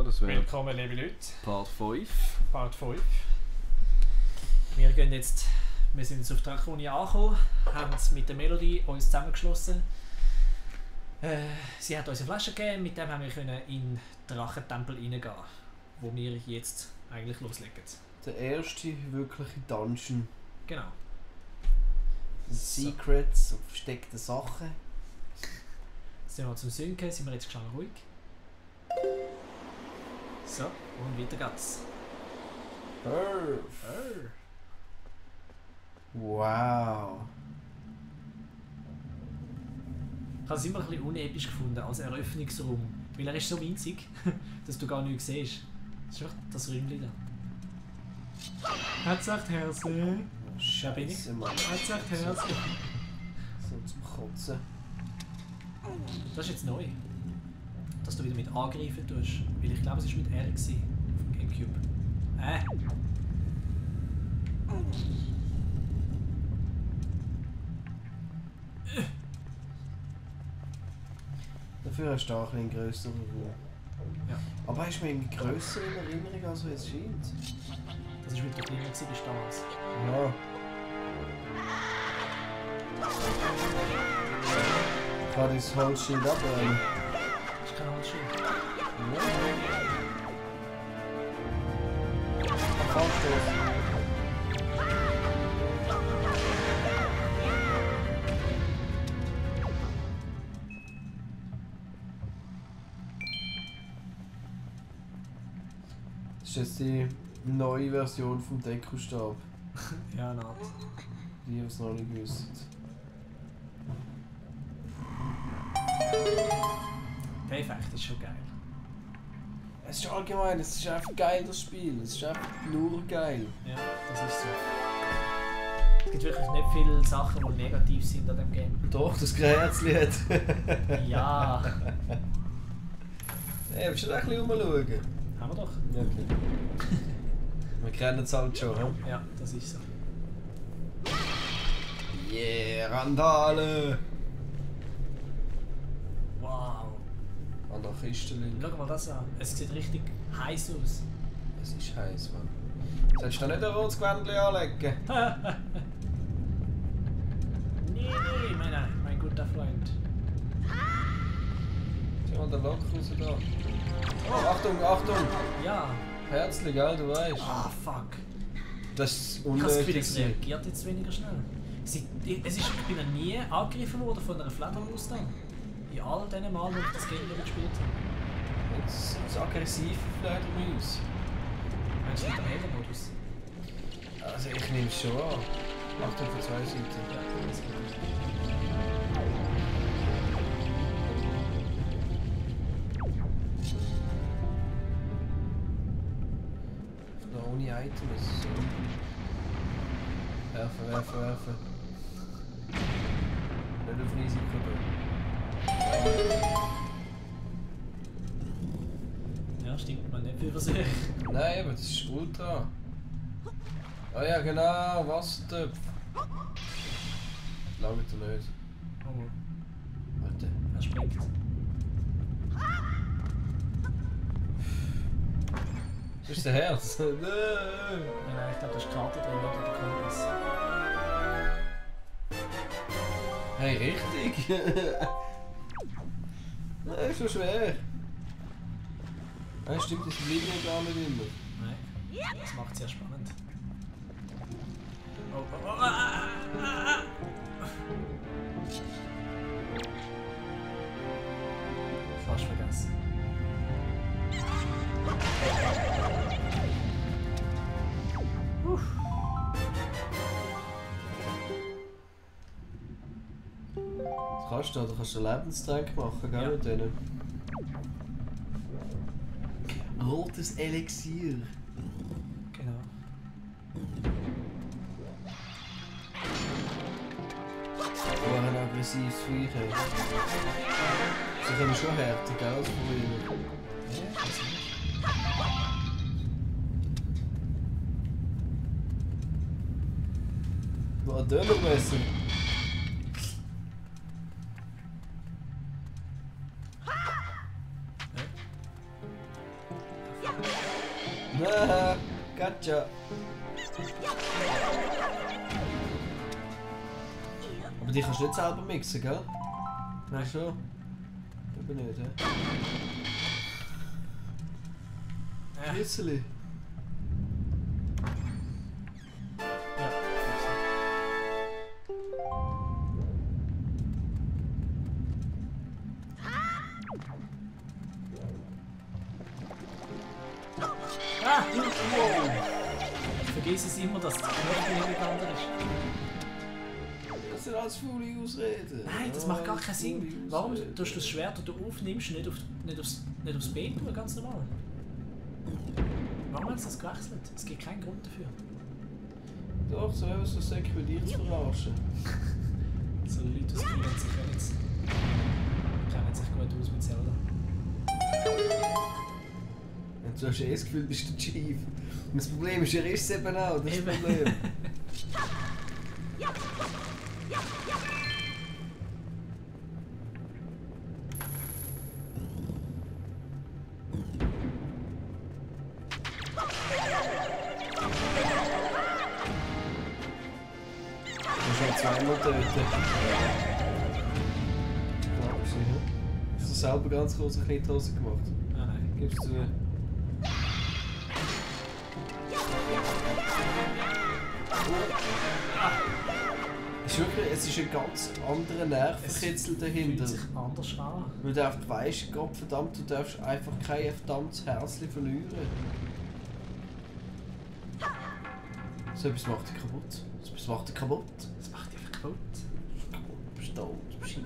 das wäre Willkommen, liebe Leute. Part 5. Part 5. Wir sind jetzt auf Draconia angekommen, haben mit der Melodie uns zusammengeschlossen. Sie hat uns eine Flasche gegeben, mit dem haben wir können in den Drachentempel reingehen, wo wir jetzt eigentlich loslegen. Der erste wirkliche Dungeon. Genau. Secrets und versteckte Sachen. Jetzt sind wir zum Synken, sind wir jetzt schon ruhig. So, und weiter geht's. Wow. Ich habe es immer ein bisschen unepisch gefunden als Eröffnungsraum, weil er ist so winzig, dass du gar nichts siehst. Das ist einfach das Räumchen da. Hat sagt Herze. Da bin ich. Scheisse, Mann. Hat sagt Herze. So zum Kotzen. Das ist jetzt neu. Dass du wieder mit angreifen tust. Weil ich glaube, es war mit R gewesen, auf dem Gamecube. Dafür hast du auch einen grösseren Raum. Ja. Aber hast du mir irgendwie grösser in Erinnerung, als es scheint? Das war, weil du kleiner warst damals. Ja. Ich kann das Holzschild abbrennen. Das ist kein Holzschild. Fallstoß. Das ist jetzt die neue Version vom Dekustab. Ja, nein. Die es noch nicht wissen. Der Effekt ist schon geil. Es ist allgemein, es ist einfach geil, das Spiel. Es ist einfach nur geil. Ja, das ist so. Es gibt wirklich nicht viele Sachen, die negativ sind an dem Game. Doch, das Herzli hat. Ja, Hey, willst du da ein bisschen rumschauen? haben wir doch. Ja, okay. Wir kennen es halt schon, hm? Ja, das ist so. Yeah, Randale! Wow. Anarchistenlin. Schau mal das an. Es sieht richtig heiß aus. Es ist heiß, Mann. Sollst du da nicht ein rotes Gewändchen anlegen? Nee, mein guter Freund. Schau mal den Lock raus da. Oh, Achtung, Achtung! Ja. Herzlich, gell, du weißt. Ah, fuck. Das ist Ich habe das Gefühl, unnötig. es reagiert jetzt weniger schnell. Ich bin noch nie angegriffen worden von einer Fledermaus da. In all diesen Malen, wo ich das Game nicht gespielt habe. Das aggressive Fledermaus. Meinst du mit dem Heldenmodus? Also ich nehme es schon an. Achtung von zwei Seiten. Ja, das geht. Noch ohne Items. Werfen, werfen, werfen. Nicht auf Risiko da. Ja, stimmt, man nicht für sich. Nein, aber das ist Ultra. Ah ja, genau, Wassertöpfe. Lange er nicht. Oh, Warte. er springt. Das ist der Herz. Nein, ich glaube, da ist die Karte drin oder der Kompass. Hey, richtig! Nein, ist schon schwer. Nein, stimmt, das bleibt ja gar nicht immer. Nein, das macht es sehr spannend. Oh, oh, oh, Fast vergessen. Du kannst einen Lebenstrank machen, gell, Ja. mit denen. Rotes Elixier. Genau. Oh, ein aggressives Viech. Ey. Sie können schon härter, gell, als früher. Ja, das ist nicht. Noch ein Dönermesser. Tada! Gotcha! Aber die kannst du nicht selber mixen, gell? Nein. Schon? Aber nicht, hä? Schlüssel. Ja. Ah! Wow! Ich vergesse es immer, dass die Knöpfe hingegangen ist. Das sind alles faule Ausreden. Nein, das macht gar keinen Sinn. Warum tust du das Schwert, das du aufnimmst, nicht aufs Bein tun, ganz normal? Warum hat es das gewechselt? Es gibt keinen Grund dafür. Doch, so etwas so sequentiert zu verarschen. So Leute, die kennen sich gut aus mit Zelda. Und du hast das Gefühl, du bist der Chief. Und das Problem ist, er ist es eben auch. Das ist das Problem. Zweimal töten. Knapp gewesen, hä? Hast du selber ganz kurz eine kleine Hose gemacht? Ah nein. Gibst du mir? Es ist ein ganz anderer Nervenkitzel dahinter. Es fühlt sich anders an. Weil du einfach weisst, Gott verdammt, du darfst einfach kein verdammtes Herzchen verlieren. So etwas macht dich kaputt. So etwas macht dich kaputt. Das macht dich einfach kaputt. Du bist tot, du bist hin.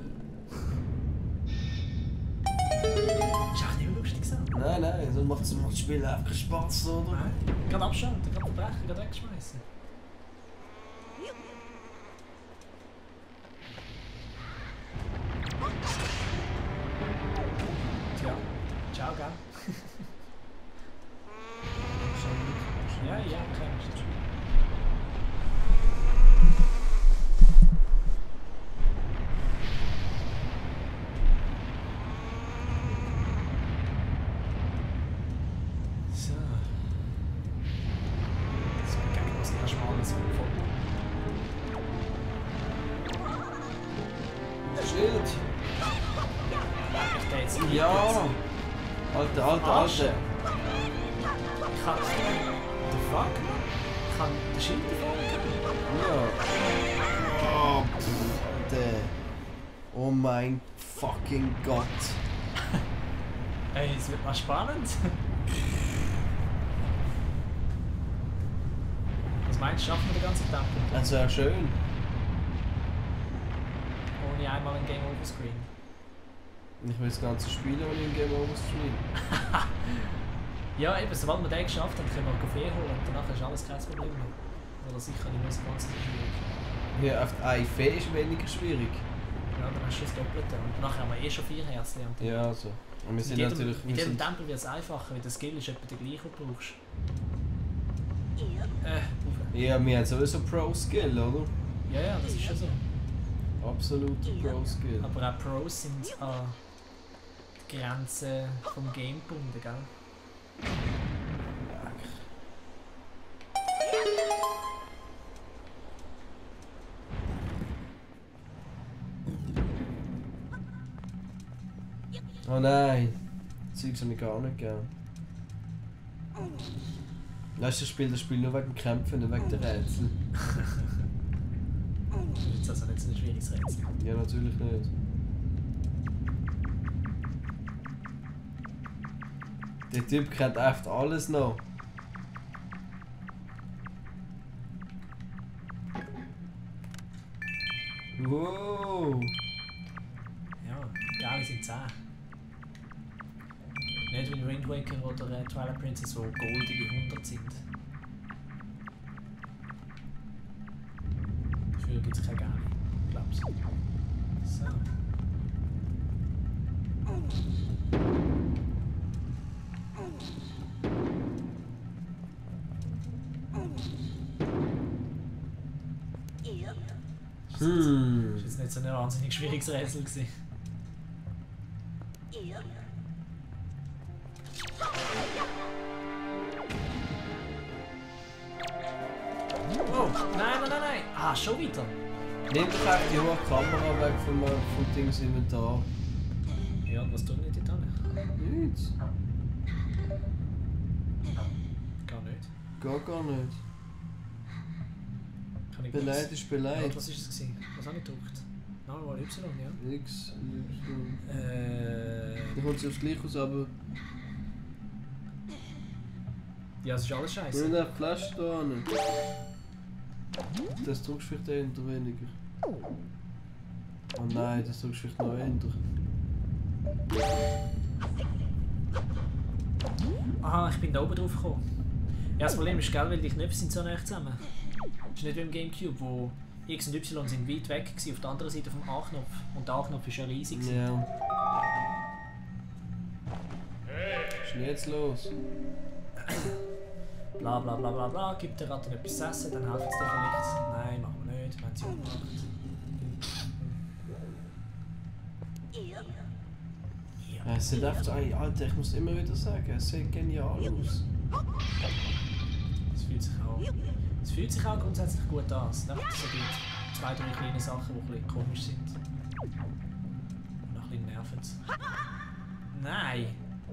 Ist auch nicht mehr lustig so. Nein, so macht das Spiel einfach keinen Spaß, oder? Nein. Gerade abschalten, gerade verbrechen, gerade wegschmeißen. Tja, ciao, gell? Ja, okay. So. Das geht was erst mal alles vor. Schild! Ich der jetzt nicht. Ja! Alter! Ich kann. The fuck? Ich kann den Schild davon. Ja! Oh, der. Oh mein fucking Gott! Ey, es wird mal spannend. Was meinst du, schaffen wir den ganzen Tempel? Das wäre schön. Ohne einmal ein Game Over Screen. Ich will das ganze Spiel ohne ein Game Over Stream. Ja, eben, sobald wir den geschafft haben, können wir Kaffee holen und danach ist alles kein Problem mehr. Oder sicher nicht mehr so ganz schwierig. Ja, auf ein Fee ist weniger schwierig. Ja, dann hast du das Doppelte. Und nachher haben wir eh schon 4 Herzen. Ja, also. Und wir sind natürlich. Mit jedem Tempel wird es einfacher, weil der Skill ist etwa der gleiche, den du brauchst. Ja, wir haben sowieso Pro-Skill, oder? Ja, das ist schon so. Absoluter Pro-Skill. Aber auch Pros sind an die Grenzen vom Game gebunden, gell? Oh nein! Das Zeug habe ich gar nicht gern. Weißt du, das Spiel nur wegen dem Kämpfen, nicht wegen der Rätsel. Das ist also nicht so ein schwieriges Rätsel. Ja, natürlich nicht. Der Typ kennt echt alles noch. Wow! Ja, geil sind 10. Nicht wie in Wind Waker oder Twilight Princess, wo goldige 100 sind. Dafür gibt es keine Gale, glaubst du? So. Das war jetzt nicht so ein wahnsinnig schwieriges Rätsel gewesen. Oh, nein. Ah, schon wieder. Nimm doch einfach die hohe Kamera weg vom Dings Inventar. Ja, und was tun wir dort an? Nichts. Gar nicht. Gar nicht. Kann ich Beleidigt ist beleidigt. Was war es gewesen? Was habe ich gedruckt? Name war Y, ja. X, Y. Dann kommt sie aufs Gleiche aus, aber... Ja, es ist alles Wir scheiße. müssen einfach die Flasche da hin. Das drückst du vielleicht eher weniger. Oh nein, das drückst du vielleicht noch eher. Aha, ich bin da oben drauf gekommen. Ja, das Problem ist, gell, weil die Knöpfe sind so nah zusammen. Das ist nicht wie im Gamecube, wo X und Y sind weit weg waren, auf der anderen Seite vom A-Knopf. Und der A-Knopf ist ja riesig. Ja. Was ist denn jetzt los? Bla bla bla bla bla, gibt der Ratte etwas zu essen, dann helfen sie dir vielleicht. Nein, machen wir nicht, wir haben sie umgebracht. Ja, es sieht einfach so, ey, Alter, ich muss immer wieder sagen, es sieht genial aus. Es fühlt sich auch grundsätzlich gut an. Es sind einfach so die 2, 3 kleine Sachen, die ein bisschen komisch sind. Und auch ein bisschen nervend. Nein!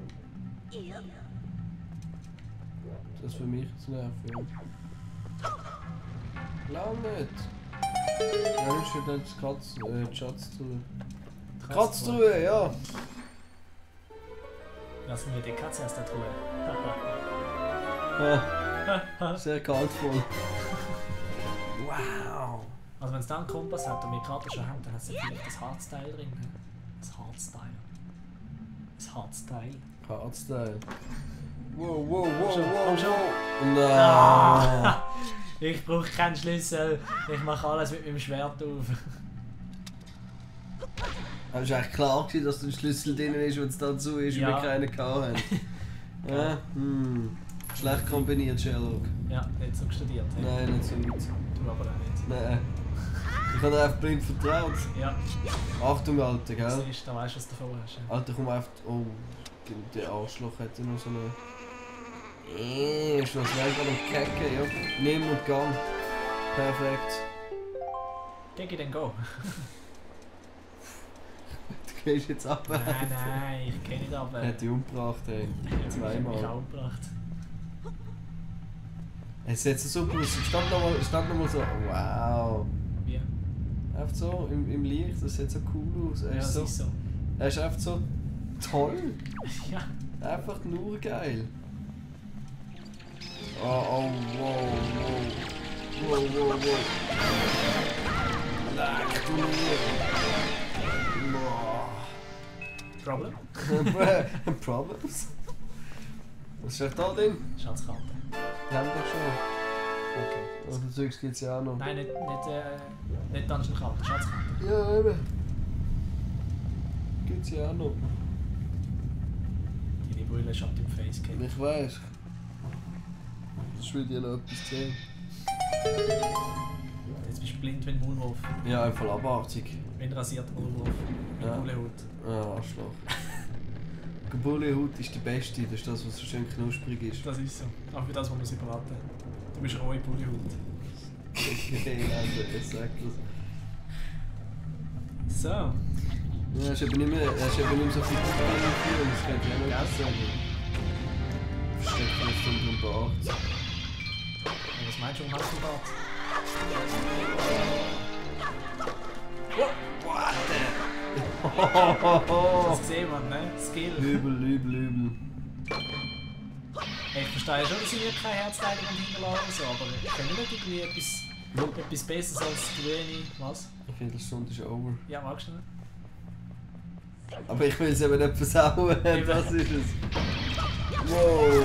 Das für mich zu nerven, ja. Lang nicht! Ja, das ist ja dann das Schatztruhe. Katztruhe, ja! Lassen wir die Katze aus der Truhe. Ah, sehr kaltvoll. Wow! Also wenn es dann einen Kompass hat und wir die Karte schon haben, dann hat es vielleicht das Hardstyle drin. Das Hardstyle. Das Hardstyle. Hardstyle. Wow. Komm schon. Nein! Ah, ich brauche keinen Schlüssel. Ich mache alles mit meinem Schwert auf. Es war eigentlich klar, dass der Schlüssel drin ist, wenn es dann so ist und Ja. wir keinen haben. Ja, schlecht kombiniert, Sherlock. Ja, nicht so studiert. Hey. Nein, nicht so weit. Du aber auch nicht. Nein. Ich habe dir einfach blind vertraut. Ja, Achtung, Alter, gell? siehst, da weißt du, was du davor hast. Ja. Alter, komm einfach. Oh, der Arschloch hat ja noch so eine. Ist was wäre gerade am Kecken, ja. Nimm und gang. Perfekt. Take it and go. Du gehst jetzt ab. Nein, ich kenne nicht ab. Er hat dich umgebracht, ey. Ich habe mich Zweimal. auch umgebracht. Es sieht so super aus. Stand noch mal so. Wow. Wie? Einfach so im Licht, das sieht so cool aus. Ja, das ist so. Er ist einfach so toll. Ja. Einfach nur geil. Oh, wow. Leck du mir. Problem? Problems? Was ist echt da drin? Schatzkarte. Die haben wir doch schon. Okay. Oder Zeugs gibt es ja auch noch. Nein, nicht Dungeon-Karte, Schatzkarte. Ja, eben. Gibt es ja auch noch. Deine Brille schaut im Facecam. Ich weiß. Das will dir noch etwas sehen. Jetzt bist du blind wie ein Maulwurf. Ja, einfach abartig. Wie ein rasierter Maulwurf. Mit Ja. Bullehut. Ah, Arschloch. Bullehut ist der beste, das ist das, was so schön knusprig ist. Das ist so. Auch für das, was man sich erwarten. Du bist rohe Bullehut. Okay, also, ich sag das. So. Ja, hast eben nicht mehr so viel Probleme für uns, das könnte ich auch noch etwas sagen. Versteckt uns unter dem Bart. Und was meinst du, warum hast du Bart? Das gesehen, Mann, ne? Skill. Übel. Hey, ich verstehe schon, dass ich mir keine Herzteile hinterlassen so, aber ich finde nicht irgendwie etwas Besseres als die Dueni. Was? Ich finde, die Stunde ist over. Ja, magst du nicht? Aber ich will es eben nicht versauen, das ist es. Wow!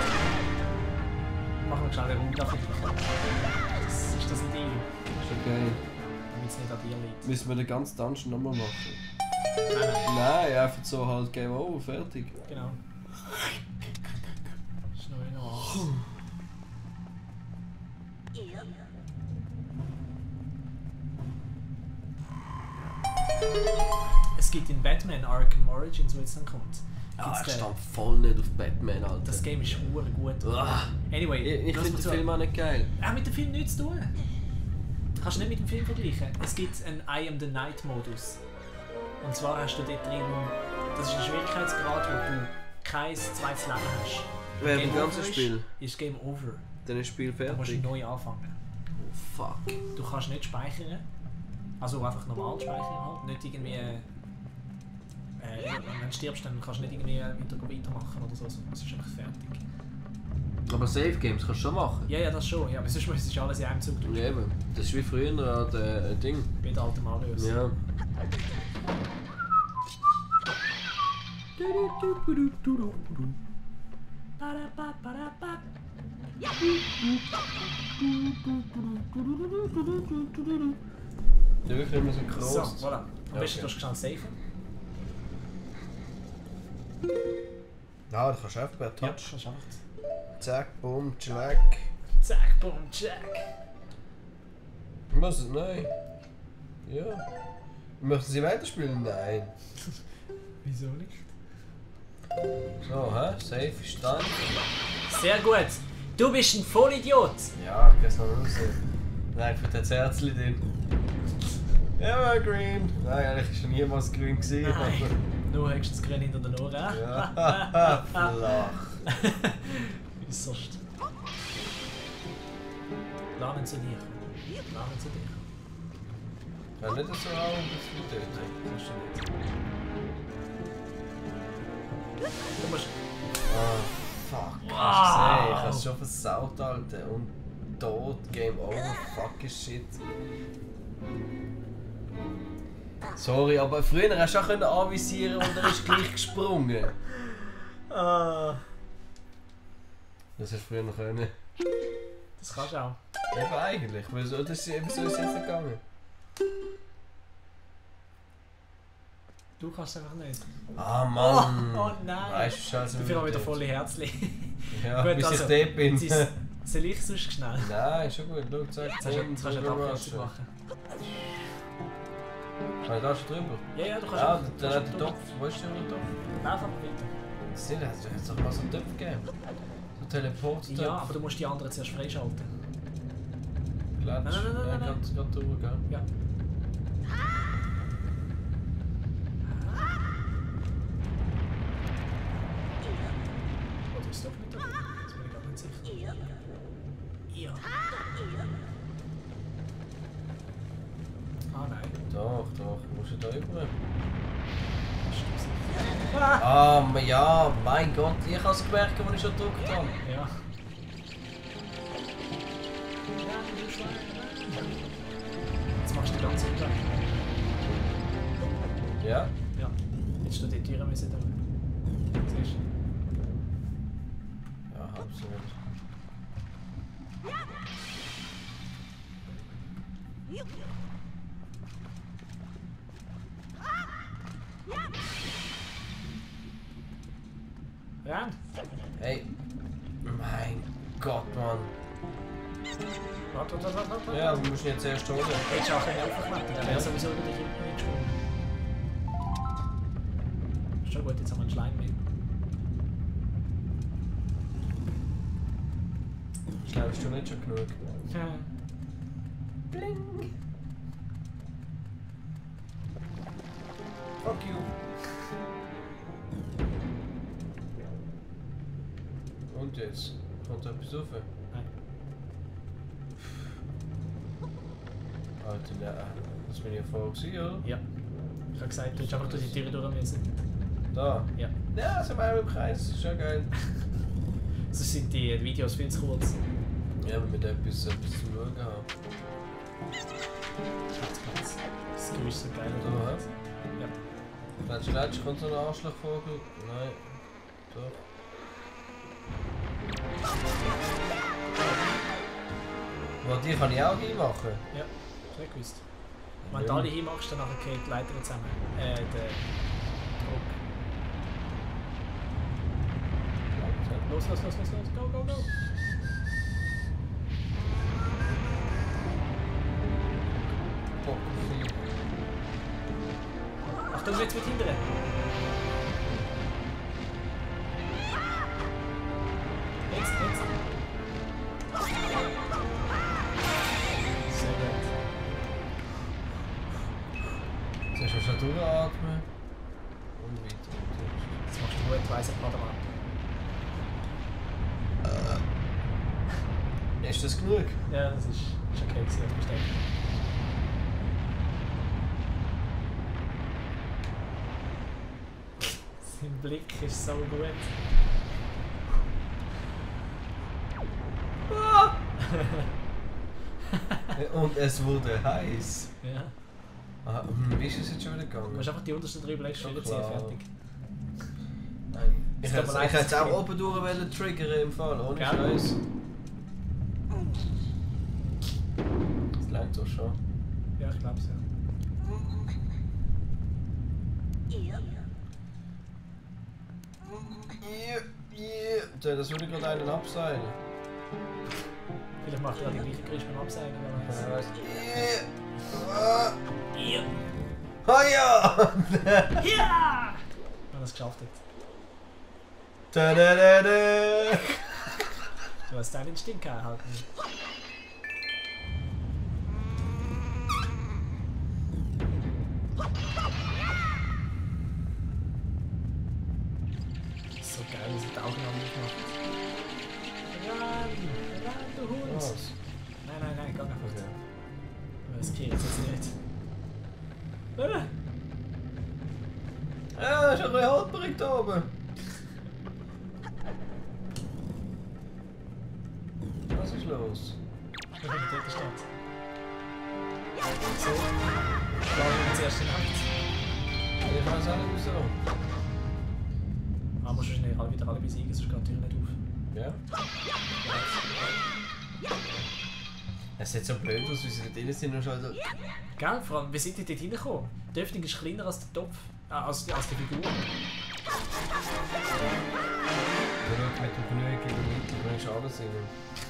Machen wir schnell eine Runde auf. Ist das ein Deal? Ist okay. Damit es nicht an dir liegt. Müssen wir den ganzen Dungeon nochmal machen? Nein. Nein, einfach so halt Game Over, fertig. Genau. Schnell noch was. Es gibt in Batman Arkham Origins, wo jetzt dann kommt. Ah, gibt's ich den- stand voll nicht auf Batman, Alter. Das Game ist verdammt gut. Uah. Anyway, Ich lass finde mal den Film auch nicht geil. Hat mit dem Film nichts zu tun. Du kannst nicht mit dem Film vergleichen. Es gibt einen I Am the Night Modus. Und zwar hast du dort drin, das ist ein Schwierigkeitsgrad, wo du kein zweites Leben hast. Während Game dem ganzen over Spiel. Ist Game Over. Dann ist das Spiel Da musst du fertig. neu anfangen. Oh fuck. Du kannst nicht speichern. Also einfach normal speichern halt. Nicht irgendwie... wenn du stirbst, dann kannst du nicht irgendwie weitermachen oder so. Es ist einfach fertig. Aber Save Games kannst du schon machen. Ja, ja, das schon. Ja, aber sonst müsstest du alles in einem Zug tun. Ja, eben. Das ist wie früher an der Ding. Wie der alte Marius. Ja. Ja, wirklich immer so groß. So, voilà. Am Ja, besten okay. tust du schnell safen. Ja, du kannst einfach per Ja, Touch. das ist einfach... Zack, bumm, tschlack. Zack, boom, jack. Was? Nein. Ja. Möchten Sie weiterspielen? Nein. Wieso nicht? So, hä? Safe ist dran. Sehr gut. Du bist ein Vollidiot. Ja, ich kann es noch raus. Nein, für das Herzchen drin. Evergreen! Nein, eigentlich ist schon niemals grün gewesen. Nein. Aber Nur höchstens grün hinter den Ohren. ja, flach. Äußerst. Laden zu dir. Laden zu dir. Kann nicht so auch ein bisschen töten. Kannst du nicht. Du musst... Ah, fuck. Wow. Ich habe es schon versaut, Alter. Und tot, Game over, fucking shit. Sorry, aber früher hast du auch anvisieren und er ist gleich gesprungen. Ah. Das hast du früher noch können. Das kannst du auch. Eben eigentlich, wieso ist es jetzt nicht gegangen? Du kannst es einfach nicht. Ah Mann! Oh nein! Weißt du, scheiße. Dafür haben wir wieder volle Herzli. Ja, Gut, bis also, ich dort bin. Soll ich sonst schnell? Nein, schon gut, schau, zeig. Jetzt hast du eine Abkürzung machen. Kann ich da schon drüber? Ja, ja, du kannst Ja, einfach- dann du hat kannst der Topf. Wo ist der Topf? Lauf einfach weiter. Das hat es doch mal so einen Topf gegeben. So Teleport-Topf. Ja, aber du musst die anderen zuerst freischalten. Klatsch. Nein, nein, nein, nein. Gerade durch, gell? Ja. Oder ist doch nicht da? Das bin ich gar nicht sicher. Ja. Ah nein. Doch, du musst ja da rüber. Bist du sicher? Ah! Ja, mein Gott, ich habe es gemerkt, als ich schon gedrückt habe. Ja. Jetzt machst du die ganze Zeit weg. Ja? Ja. Jetzt du die Türen müssen da. Siehst du? Ja, halb so nicht. Renn! Hey. Mein Gott, Mann. Warte. Ja, wir müssen jetzt erst holen. Jetzt auch ein aufgeklettert, dann wäre sowieso wieder hinten gesprungen. Ist schon gut, jetzt haben wir einen Schleim mehr. Schleibst du nicht schon genug? Ja. Bling! Fuck you! Und jetzt? Kommt da etwas rauf? Nein. Alter, nein. Das bin ich ja vorher gewesen, oder? Ja. Ich habe gesagt, du hättest einfach durch die Türe durch müssen. Da? Ja. Ja, so mal im Kreis. Das ist schon geil. Sonst sind die Videos viel zu kurz. Ja, wenn wir da etwas zu schauen haben. Platz. Das Geräusch ist so geil. So, hä? Ja. Klatsch, kommt so ein Arschlochvogel? Nein. Doch. Warte, die kann ich auch hinmachen. Ja, sehr gewusst. Wenn du alle hinmachst, dann nachher geht die Leiter zusammen. Der Druck. Los, go. Kommst du jetzt mit hindern? Jetzt. Sehr gut. Jetzt hast du schon durchatmen. Und weiter. Das machst du gut, weiss ich gerade mal. Ist das genug? Ja, das ist okay gewesen, ich verstehe. Sein Blick ist so gut. Und es wurde heiß. Ja. Aha, wie ist es jetzt schon wieder gegangen? Du musst einfach die untersten 3 Blöcke Schon ziehen, klar. fertig. Ich Es tut mir leid, hätte es dass auch ich- oben durch wollen triggern im Fall, ohne Ja. Scheiß. Das langt doch schon. Ja, ich glaube es ja. Das würde gerade einen abseilen. Vielleicht macht er die gleiche Geräusche beim Abseilen, wer weiß. Ja, weißt du. Ja! Ah ja! Ja! Wenn er es geschafft hat. Da, da, da, da. Du hast deinen Instinkt gehalten. So geil, wie sie die Augen haben gemacht. Ran, du Hund! Was? Nein, geh einfach. Okay. Wir riskieren es jetzt nicht. Ja, ist ein bisschen haltbarig da oben. Was ist los? Wir können dort stehen. So. Schlagen wir jetzt erst in Nacht. Ich weiß auch nicht wieso. Aber musst du schnell wieder alle besiegen, sonst geht die Tür nicht auf. Ja. Es sieht so blöd aus, wie sie da drin sind und schon so. Gell? Vor allem, wie sind die dort hingekommen? Die Öffnung ist kleiner als der Topf. Als die Figur. Ja, mit dem Genüge in der Mitte bringst du alles rein.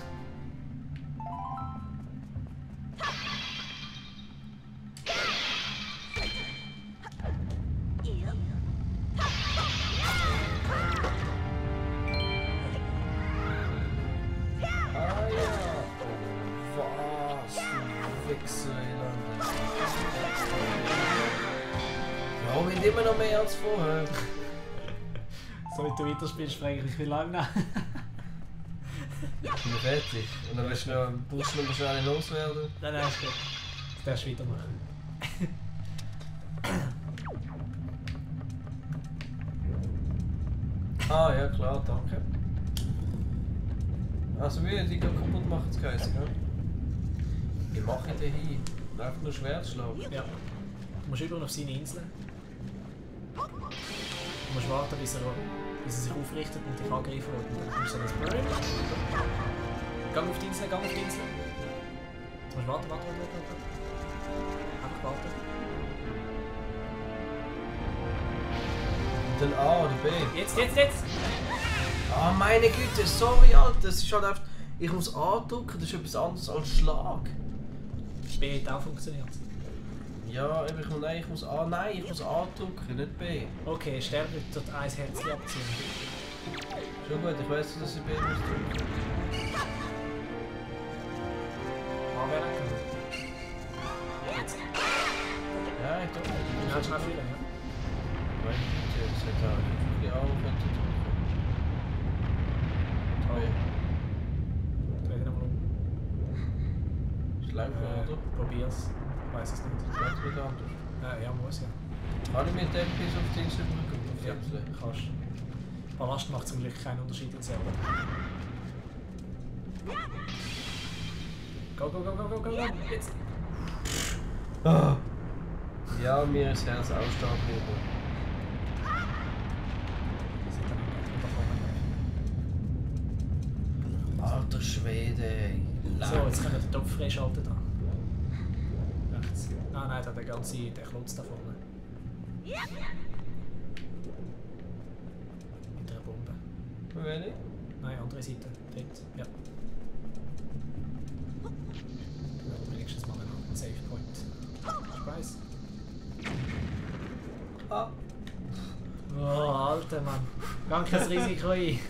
Ah ja! Was? Du Wichser, Elend. Ja, wir haben immer noch mehr als vorher. So wie du weiterspielst, frage ich mich, wie lange noch. Ich bin fertig. Und dann musst du noch schnell loswerden. Nein, ist gut. Das darfst du weitermachen. Ah ja, klar, danke. Also wie, die kaputt machen zu geheißen, gell? Wie mache ich den hin? Einfach nur Schwertschlag. Ja. Du musst überall auf seine Insel. Du musst warten, bis er sich aufrichtet und dich angreifen will. Und dann kommst du so ein Burn. Gang auf die Insel, gang auf die Insel. Jetzt musst du warten. Einfach warten. Und dann A oder B. Jetzt! Ah meine Güte, sorry Alter, das ist halt einfach... Ich muss A drücken, das ist etwas anderes als Schlag. B hat auch funktioniert. Ja, eben, ich muss A... Nein, ich muss A drücken, nicht B. Okay, Sterbe dort ein Herzchen abziehen. Schon gut, ich weiss, dass ich B muss drücken. A wäre gekommen. Jetzt. Ja, ich drücke. Du kannst mal fühlen, ja. Meine Güte, das hat auch wirklich A und drücken. Toll. Dreh dich nochmal um. Ist langsam, oder? Probier's. Ich weiß es nicht. Geht wieder anders. Ja, muss ja. Kann ich mit dem bis auf die Insel drücken? Auf die Ja, Insel? kannst. Ballast macht zum Glück keinen Unterschied in selber. Go! Jetzt! Ah. Ja, mir ist das Herz auch stark geblieben. Alter Schwede, ey. So, jetzt können wir den Topf freischalten da. Rechts. Ah nein, da hat der Klotz da vorne. Mit einer Bombe. Wo bin ich? Nein, andere Seite. Dort. Ja. Dann wenigstens mal einen Save Point. Spaß. Ah machen, Mann. Gang kein Risiko ein.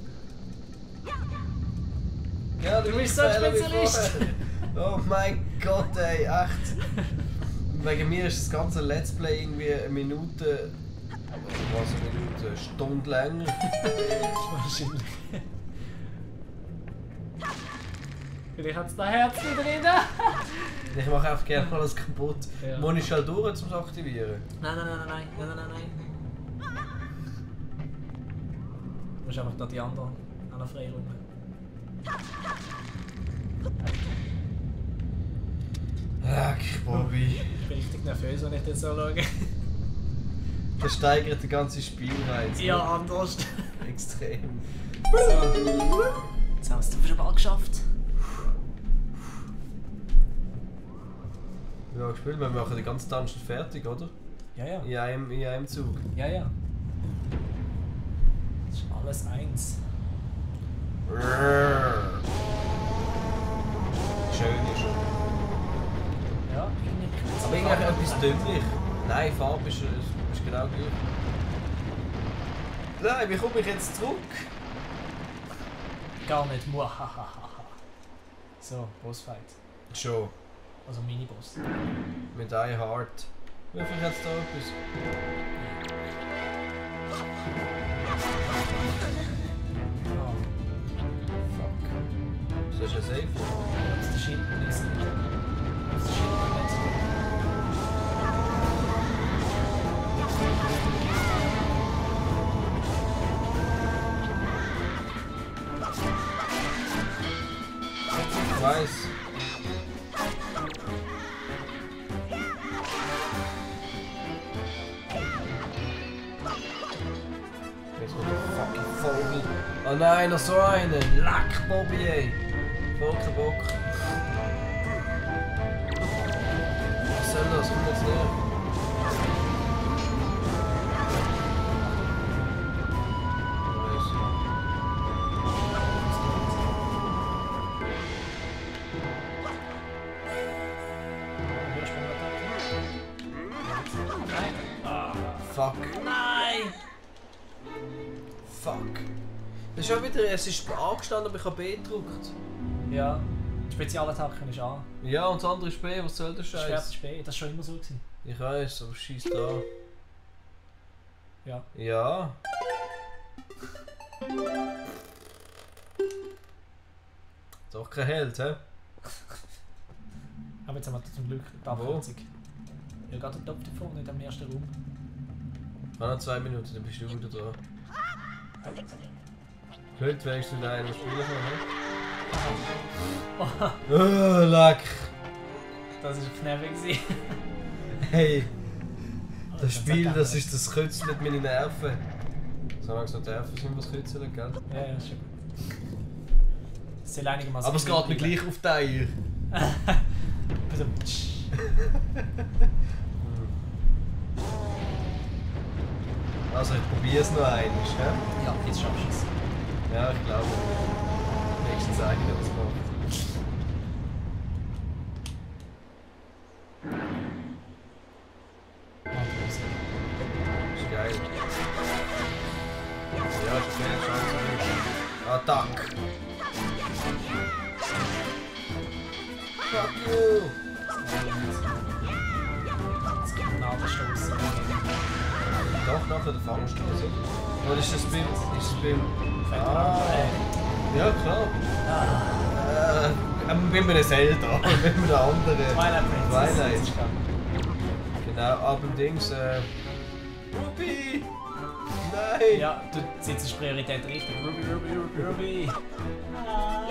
Ja, Du bist so ein Spezialist! Oh mein Gott, ey, echt. Wegen mir ist das ganze Let's Play irgendwie eine Minute. Was, eine Minute? Eine Stunde länger. Wahrscheinlich. Vielleicht hat es da Herz wieder drin. Ich mache einfach gerne alles kaputt. Ja. Muss ich schnell durch, um es aktivieren? Nein. Du musst einfach da die anderen auch noch frei räumen. Leck, Bobby. Ich bin richtig nervös, wenn ich das so schaue. Das steigert den ganzen Spielreiz. Ja, anders. Extrem. So. Jetzt haben wir es schon bald geschafft. Ja, gespielt. Wir machen die ganze Dungeon fertig, oder? Ja. In einem Zug. Ja. Das ist alles eins. Schön ist er. Ja, Aber irgendwie etwas dümmlich. Nein, Farbe ist genau gleich. Nein, wie komme ich jetzt zurück? Gar nicht. Muahahaha. So, Bossfight. Schon. Also Miniboss. Mit Die Hard. Wie viel hat es da etwas? Oh. Fuck. Das ist ja safe. Das ist der Schild nicht. Das ist der Schild nicht. Ich weiß. Jetzt kommt der fucking Vogel. Oh nein, noch so einen. Leck, Bobby, ey. Voll kein Bock. Was soll das? Kommt jetzt näher. Fuck. Nein! Fuck. Das ist schon wieder, es ist angestanden, aber ich habe B gedrückt. Ja, die Spezialattacken ist A. Ja, und das andere ist B, was soll der Das Schwert Scheiß? ist B, das war schon immer so gewesen. Ich weiß, aber scheiß da. Ja. Ja. Doch kein Held, hä? Aber jetzt haben wir zum Glück die Abkürzung. Ja, geht der Topf davon, nicht am ersten Raum. Noch 2 Minuten, dann bist du wieder dran. Heute weißt du da einen Spieler von, hä? Leck! Das war knapp. Hey! Das Spiel, das ist das Kützelt meine Nerven. Solange es noch Nerven sind, was kützeln, gell? Ja, ist schon gut. Es soll einigermaßen. Aber es geht mir gleich auf die Eier. Also, Also ich probiere es noch einmal, hä? ja, jetzt schaffst du es. Ja, ich glaube. Nächstes zeige ich dir, was macht. Ist geil. Ja, ist okay, Chance. Attack! Fuck you! Jetzt gibt es einen Nadelstoß. Doch, nachher der Fangstoß, oder? Oder ist das beim... Ja, klar. Wenn wir eine Zelda, wenn wir eine andere. Twilight Princess. Twilight. Genau, aber beim Dings. Ruby! Nein! Ja, du setzt Priorität richtig. Ruby. Ah.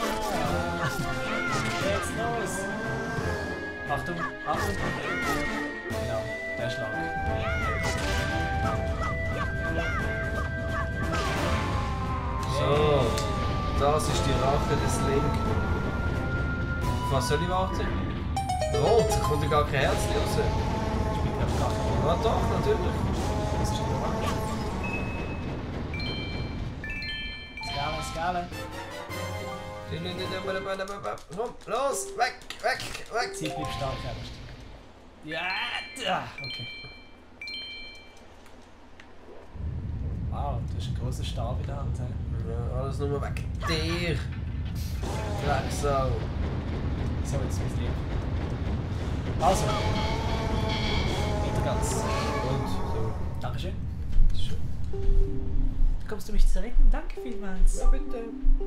Jetzt los! Achtung! Genau, der Schlag. So, das ist die Rache des Link. Auf was soll ich warten? Rot, da kommt ja gar kein Herz raus. Spielt glaube ich gar keine Rolle. Ja doch, natürlich. Das ist die Orange. Skala. Komm, los, weg! Sie bleibt stark, Ernst. Ja, okay. Wow, du hast einen grossen Stab in der Hand. He? Ja, alles nur wegen dir. Drecksau. So, jetzt muss ich. Also. Weiter geht's. Und so. Dankeschön. Schön. Kommst du mich zu retten? Danke vielmals. Ja, bitte.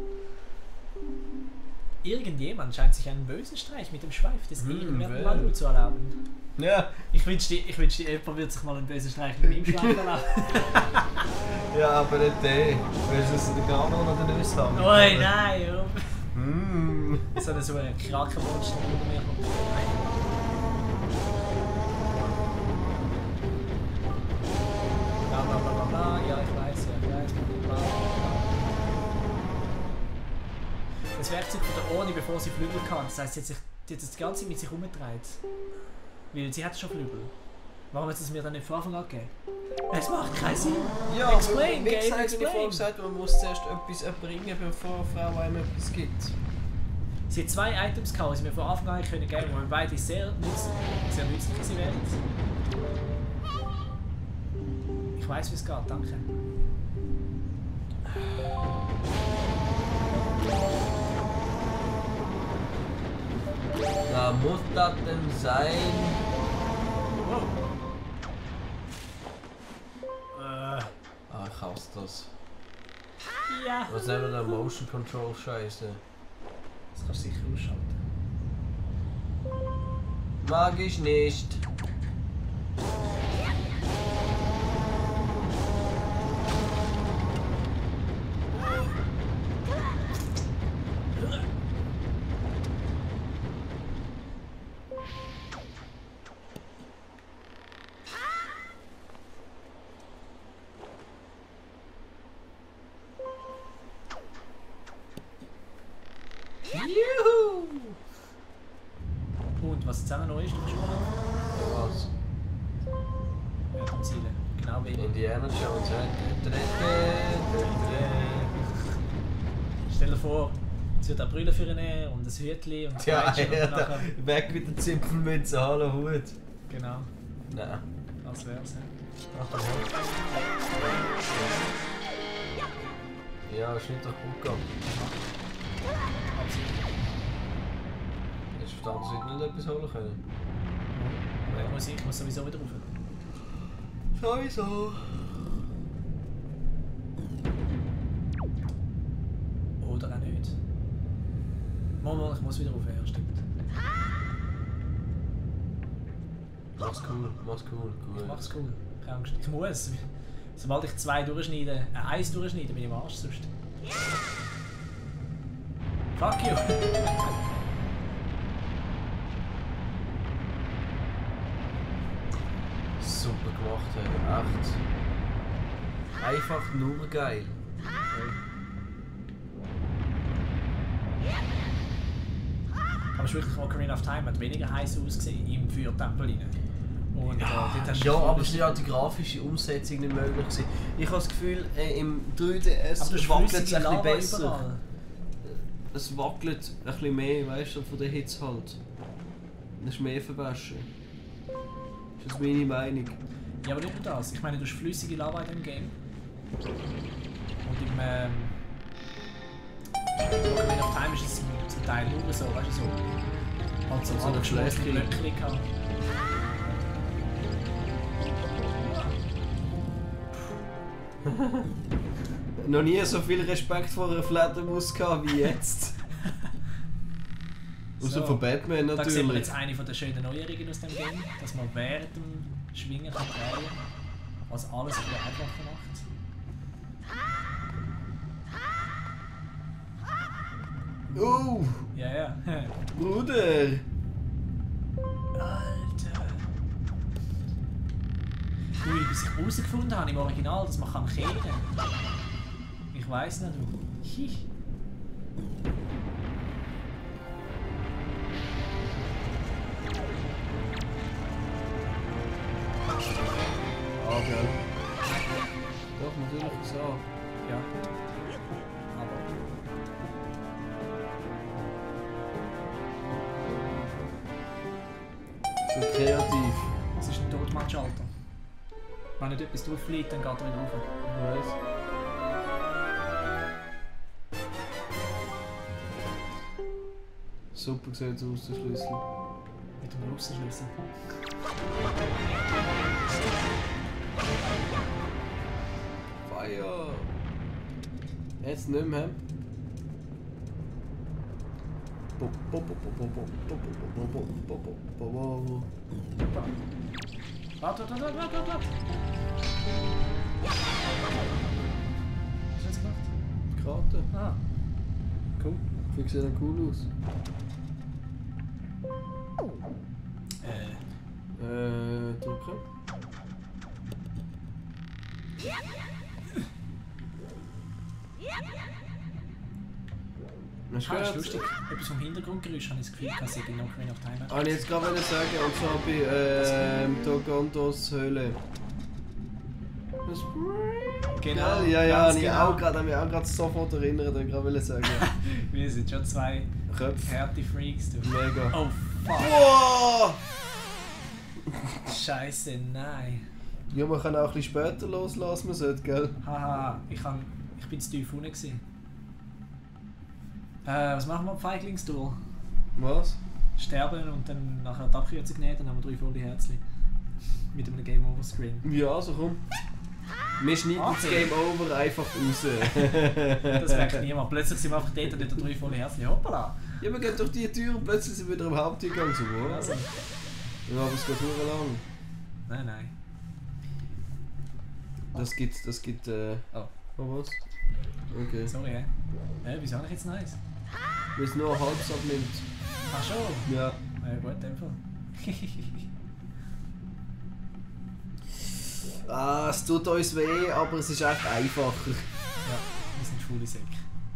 Irgendjemand scheint sich einen bösen Streich mit dem Schweif des ehrenwerten wer? Lalu zu erlauben. Ja. Ich wünschte, jemand wird sich mal einen bösen Streich mit meinem Schweif erlauben. Ja, aber nicht der. Willst du es den Ganon oder den Nüsse haben? Oh nein, ja. So ein Krakenmonster unter mir kommt. Bla bla bla bla bla, ja ich weiß. Bla, bla, bla. Das Werkzeug von der Orni, bevor sie Flügel kann. Das heisst, sie hat das die ganze Zeit mit sich herumgedreht. Weil sie hat schon Flügel. Warum hat sie es mir dann nicht von Anfang an gegeben? Es macht keinen Sinn. Ja, Explain, wie Game, gesagt, explain. ich vorhin gesagt, man muss zuerst etwas erbringen, bevor eine Frau einem etwas gibt. Sie hat 2 Items gehabt, die sie mir von Anfang an geben können, die mir beide sehr nützlich sind werden. Ich weiss, wie es geht, danke. Na, muss das denn sein? Wow. Ah, ich hasse das. Ja. Was nehmen wir da? Motion Control Scheiße. Das kannst du sicher ausschalten. Mag ich nicht. Juhu! Und was jetzt auch noch ist, du schon mal Was? ja, die Ziele. Genau wie Indiana Jones, ja. Stell dir vor, sie hat eine Brille für ihn und ein Hütchen und Ja, Peitschen und ja, nachher... weg mit der Zipfelmütze, hallo Hut. Genau, Nein. das wär's. Ja. Ja, ist nicht doch gut gegangen. Hast du auf der anderen Seite nicht etwas holen können? Ich muss sowieso wieder rauf. Sowieso. Oder auch nicht. Mal, ich muss wieder rauf, ja, stimmt. Mach's cool, gut. Ich mach's cool, keine Angst. Ich muss. Sobald ich 2 durchschneide, 1 durchschneide, bin ich am Arsch sonst. Fuck you! Super gemacht, hey. Echt. Einfach nur geil. Aber es ist wirklich Ocarina of Time hat weniger heiß ausgesehen im Feuertempel rein. Und dort hast du Ja, aber es war ja die grafische Umsetzung nicht möglich gewesen. Ich habe das Gefühl, im 3DS wackelt es ein bisschen besser. Überall. Es wackelt ein bisschen mehr, weißt du, von der Hitze halt. Es ist mehr verwaschen. Das ist meine Meinung. Ja, aber nicht nur das. Ich meine, du hast flüssige Lava in dem Game. Und im Ocarina of Time ist es zum Teil nur so, weißt du, so. Halt so ein abgeschlossene Blöckchen gehabt. Noch nie so viel Respekt vor einer Fledermaus gehabt wie jetzt. Außer So. von Batman Da sehen wir natürlich. jetzt eine von der schönen Neuerungen aus dem Game, dass man während dem Schwingen kann drehen, was alles wieder einfacher macht. Ja, ja. Bruder! Alter. Ui, bis ich herausgefunden habe im Original, dass man kann kehren kann. Ich weiss nicht, du. Hi. Ah, gell. Doch, natürlich so. Ja. Aber. So kreativ. Es ist ein Totmatschalter. Wenn nicht etwas drauf liegt, dann geht er wieder rauf. Ich weiss. Super sieht es aus, der Schlüssel. Mit dem Russenschlüssel. Feuer! Jetzt nicht mehr. Warte. Was hast du jetzt gemacht? Karte. Ah. Cool. Wie sieht denn cool aus? Drücken. Hast du Ah, das ist gehört? lustig. Etwas vom Hintergrundgeräusch habe ich das Gefühl, dass ich noch Ocarina of Time habe. Ah, ich jetzt gerade sagen, und zwar bei Togontos Höhle. Genau. Ja, ganz ich genau. habe mich auch gerade sofort erinnert, und gerade sagen. Wir sind schon zwei Köpfe. Härte-Freaks. Du. Mega. Oh fuck. Wow! Scheiße, nein. Ja, man kann auch ein bisschen später loslassen, man sollte, gell? Haha, ich bin zu tief unten gewesen. Was machen wir am Feiglingstour? Was? Sterben und dann nachher die Abkürzung nehmen, dann haben wir 3 volle Herzchen. Mit einem Game Over Screen. Ja, so komm. Wir schneiden das Game Over einfach raus. Das merkt niemand. Plötzlich sind wir einfach dort und nicht 3 volle Herzchen. Hoppala! Ja, wir gehen durch die Tür und plötzlich sind wir wieder im Haupteingang so, oder? Also. Ja, aber es geht nur lang. Nein. Das gibt, Oh. Oh, was? Okay. Sorry, hä? Wieso habe ich jetzt nice? Weil es nur halbs abnimmt. Ach schon? Ja. Ja gut, in dem Fall. Ah, es tut uns weh, aber es ist echt einfacher. Ja, wir sind schwule Säcke.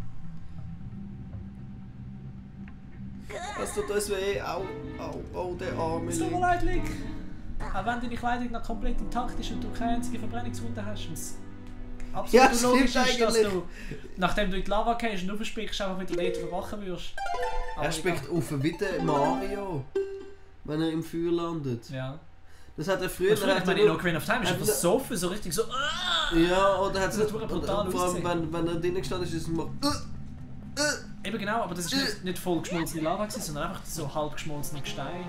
Es tut uns weh, au, der arme Es tut mir Link. leid, Link. Auch wenn deine Kleidung noch komplett intakt ist und du keine einzige Verbrennungswunde hast, und es Ja, absolut stimmt logisch ist, dass eigentlich. du, nachdem du in die Lava gehst und aufspickst, einfach wieder dort verwachen wirst. Aber Er springt auf wie der Mario, wenn er im Feuer landet. Ja. Das hat er früher... Und früher, ich meine, in Ocarina of Time ist hat einfach er- versoffen, so richtig so. Ja, oder hat es Das nicht... hat Und, brutal und vor allem, ausgesehen. wenn er drinnen gestanden ist, ist es immer... Eben genau, aber das ist nicht voll geschmolzene Lava gewesen, sondern einfach so halb geschmolzene Gestein.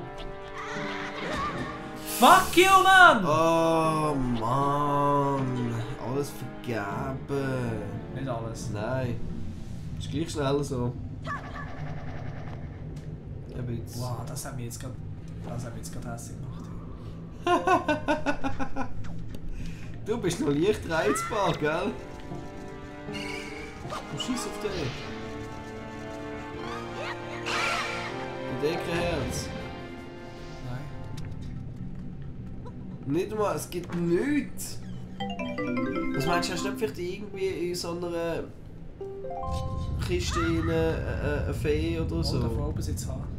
Fuck you, Mann! Oh Mann, alles vergeben. Nicht alles. Nein, ist gleich schnell so. Ein bisschen. Wow, das hat mich jetzt gerade hässlich gemacht. Du bist noch leicht reizbar, gell? Du schießt auf den. Die Deckenherz. Nein. Nicht mal, es gibt nichts. Was meinst du, hast du nicht vielleicht irgendwie in so einer Kiste eine Fee oder So. Oder so? Vorbesitz haben.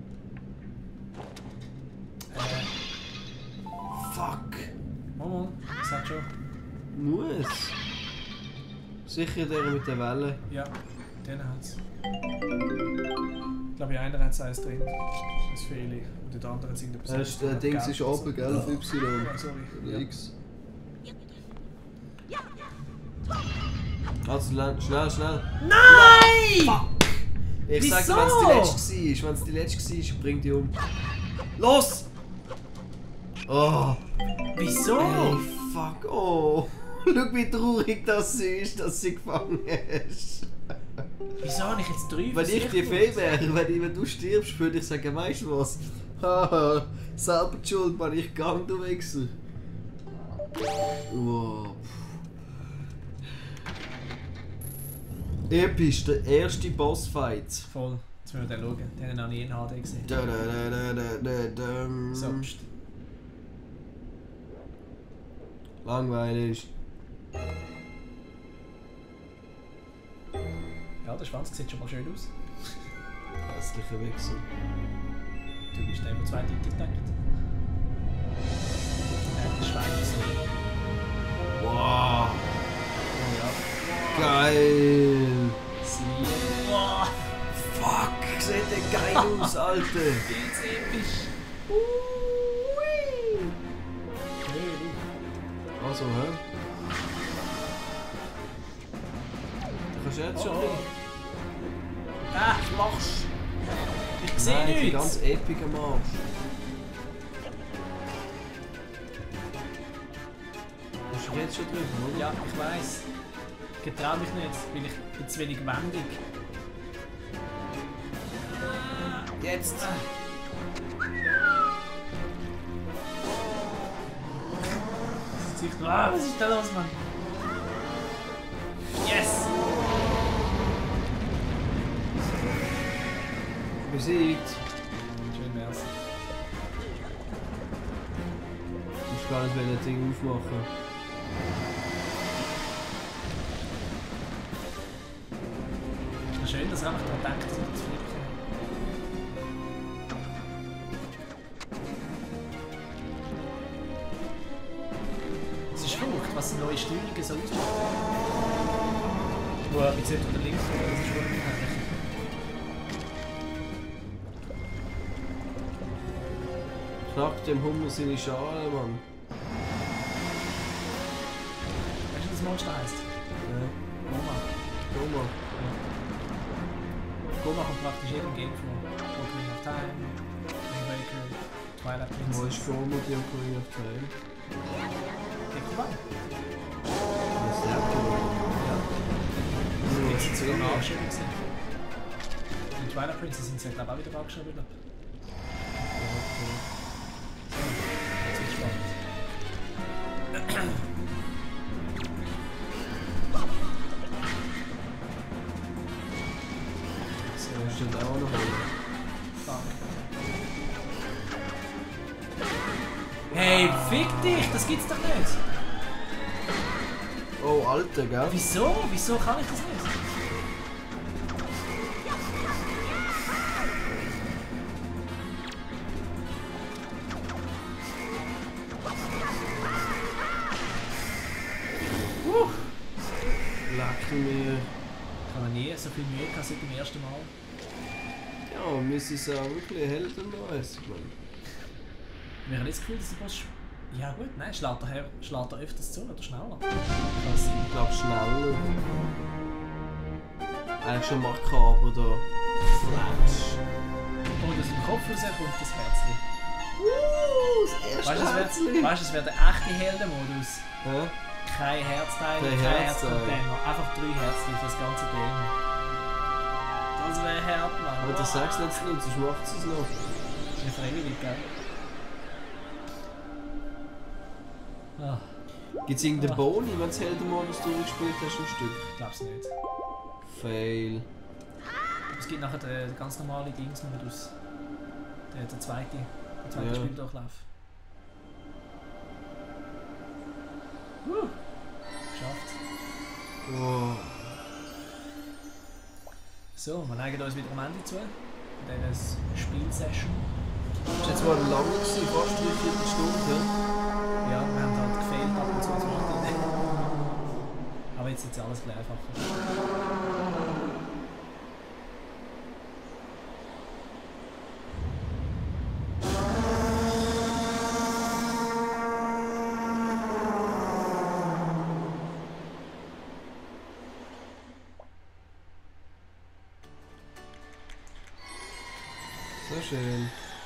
Fuck! Momo, sag schon. Muss! Sicher der mit der Welle. Ja, den hat's. Ich glaube, einer hat eins drin. Das fehle. Und der andere hat irgendetwas. Der Dings ist oben, gell? Auf Y. Ja, sorry. Oder Ja. X. Also schnell! Nein! Fuck! Ich sag dir, wenn es die letzte war, bring die um. Los! Oh! Wieso? Ey, fuck! Oh! Schau, wie traurig das ist, dass sie gefangen hast. Wieso habe ich jetzt 3 Wenn ich die Fee wäre, wenn du stirbst, würde ich sagen, weißt du was? Haha, selber die Schuld, wenn ich gegangen, du Wichser. Wow. Episch, der erste Bossfight. Voll. Jetzt müssen wir den schauen. Den habe ich noch nie in HD gesehen. So, pst. Langweilig. Ja, der Schwanz sieht schon mal schön aus. Hässlicher Wichser. Du bist der, der zweideutig denkt. Der Schwanz. Wow. Oh ja. Geil. Sleeve. Wow. Fuck, sieht der geil aus, Alter. Geht's episch. Also, hä? Du kannst jetzt schon. Ah, was machst du? Ich sehe Nein, ich bin nichts! ganz epic am Arsch. Bist du jetzt schon drüber, oder? Ja, ich weiss. Ich getraue mich nicht, weil ich bin zu wenig wendig. Jetzt! Was ist da los, Mann? Yes! Besiegt! Schön wär's. Du musst gar nicht das Ding aufmachen. Schön, dass er einfach daran denkt, dass zu fliegen. Es ist verrückt, was neue Steuerungen so ausmacht. Wo ich jetzt oder links oder das ist schon unheimlich. Knack dem Hummer seine Schale, Mann. Weißt du, wie das Monster heisst? Ja. Goma. Goma. Goma kommt praktisch jedem Game vor. Ocarina of Time, Wind Waker, Twilight Wo Princess. ist Goma, die Ocarina of Time? Pokemon? Das ist der Ja. Die sind sogar noch Ja. angeschrieben gewesen. In Twilight Princess sind sie ja, glaube ich, auch wieder angeschrieben. So, jetzt wird's spannend. Da steht auch noch einer. Fuck. Hey, fick dich! Das gibt's doch nicht! Oh, Alter, gell? Wieso? Wieso kann ich das nicht? Leck mir. Ich habe nie so viel Mühe gehabt seit dem ersten Mal. Ja, wir sind so wirklich Helden noch essen, Mann. Ich habe nicht das Gefühl, dass der Boss... Ja gut, nein, schlägt er öfters zu oder schneller? Kann sein. Ich glaube schneller. Eigentlich schon makaber da. Flash. Und aus dem Kopf raus kommt das Herzchen. Das Weißt erste du, Herzli. das wäre der echte Heldenmodus. Hä? Kein Herzteil, Kein kein Herzteil. Herzcontainer. Einfach 3 Herzchen für das ganze Game. Das wäre hart, Mann. Aber das sagst du jetzt nicht, sonst macht sie es noch. Das ist freiwillig, gell? Ah, Gibt es irgendeinen Boni, wenn du das Heldenmodus durchgespielt hast, ein Stück? ich glaub's nicht. Fail. Aber es gibt nachher den ganz normalen Dingsmodus. Der zweite Ja. Spieldurchlauf. Geschafft. Wow. So, wir neigen uns wieder am Ende zu. In dieser Spielsession. Das war jetzt mal lang gewesen, fast 3/4 Stunde. Ja, wir haben halt gefehlt ab und zu, das macht nicht. Aber jetzt ist alles ein bisschen einfacher. So schön.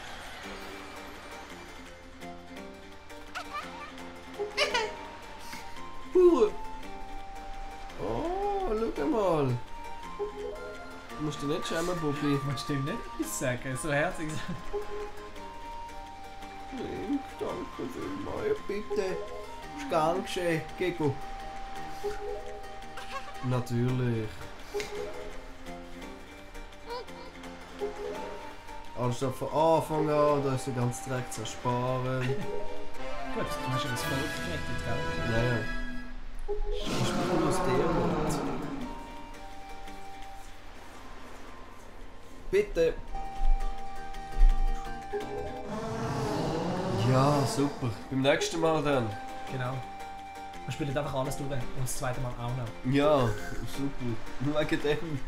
Oh, schau mal. Du musst dich nicht schämen, Bobby. Willst du ihm nicht etwas sagen? So herzig. Link, danke vielmals. Bitte. Ist gern geschehen, Gego. Natürlich. Anstatt von Anfang an, da ist der ganze Dreck zu ersparen. Gut, du hast ja das Volk gerettet, gell? Ja, ja. Ich spiele aus der Not. Bitte. Ja, super. Beim nächsten Mal dann. Genau. Wir spielen einfach alles durch und das zweite Mal auch noch. Ja, super. Nur wegen dem.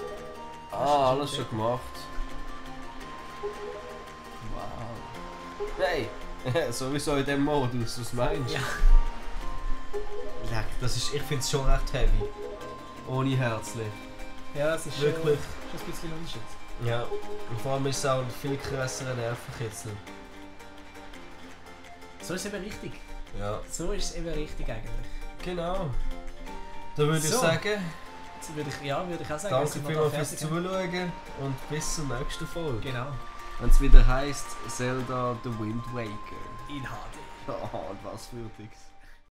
Ah, alles schon gemacht. Wow. Hey! Sowieso in dem Modus, was meinst du? Ja. Leck, ich finde es schon recht heavy. Ohne Herzli. Ja, es ist Wirklich. schon ein bisschen Unterschied. Ja. Und vor allem ist es auch ein viel krasserer Nervenkitzel. So ist es eben richtig. Ja. So ist es eben richtig eigentlich. Genau. Dann würde ich So. sagen, Jetzt würde ich auch sagen, danke sind wir vielmals da fürs fertig. Zuschauen und bis zur nächsten Folge. Genau. Wenn es wieder heisst Zelda The Wind Waker. In HD. Oh, was für Dix.